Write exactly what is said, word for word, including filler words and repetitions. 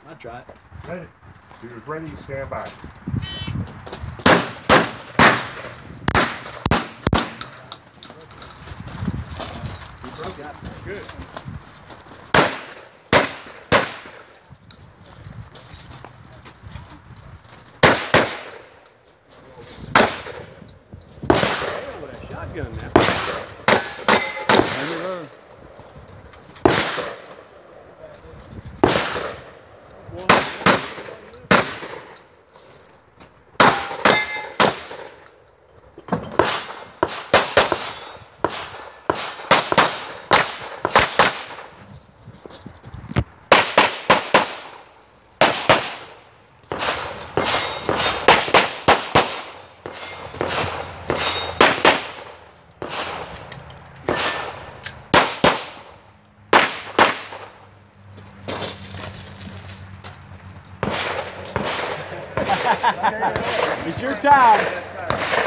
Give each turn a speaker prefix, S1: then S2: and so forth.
S1: I'll try it.
S2: Ready. He was ready to stand by.
S1: He broke out.
S2: Good.
S1: Hell with a shotgun now.
S3: Maybe road.
S1: It's your time.